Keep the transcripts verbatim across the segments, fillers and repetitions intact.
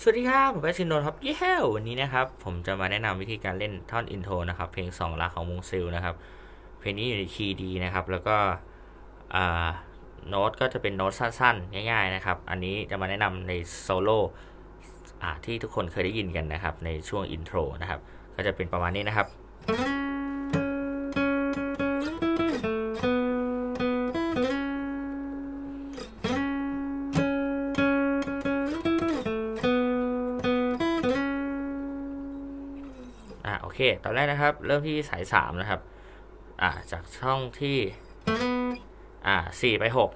สวัสดีครับผมก็ชินนนท์ครับเย้วันนี้นะครับผมจะมาแนะนำวิธีการเล่นท่อนอินโทรนะครับเพลงสองรักของวงซิลนะครับเพลงนี้อยู่ในคีย์ดีนะครับแล้วก็โน้ตก็จะเป็นโน้ตสั้นๆง่ายๆนะครับอันนี้จะมาแนะนำในโซโล่ที่ทุกคนเคยได้ยินกันนะครับในช่วงอินโทรนะครับก็จะเป็นประมาณนี้นะครับอ่าโอเคตอนแรกนะครับเริ่มที่สายสามนะครับอ่าจากช่องที่อ่าสี่ไปหก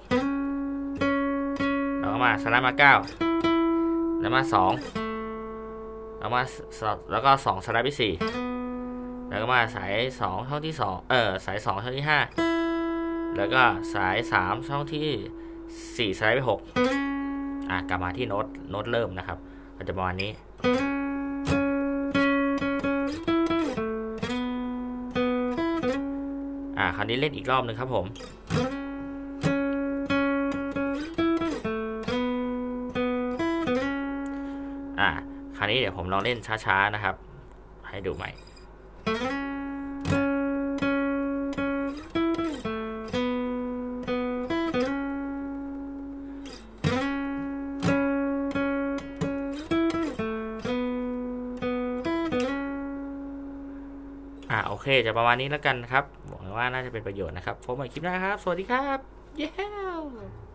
แล้วก็มาสไลด์มาเก้าแล้วมาสองแล้วมาแล้วก็สองสไลด์ไปสี่แล้วก็มาสายสองช่องที่สองเออสายสองช่องที่ห้าแล้วก็สายสามช่องที่สี่สไลด์ไปหกอ่ะกลับมาที่โน้ตโน้ตเริ่มนะครับก็จะประมาณนี้อ่ะคราวนี้เล่นอีกรอบนึงครับผมอ่ะคราวนี้เดี๋ยวผมลองเล่นช้าๆนะครับให้ดูใหม่อ่าโอเคจะประมาณนี้แล้วกันครับหวังว่าน่าจะเป็นประโยชน์นะครับพบกันใหม่คลิปหน้าครับสวัสดีครับเย้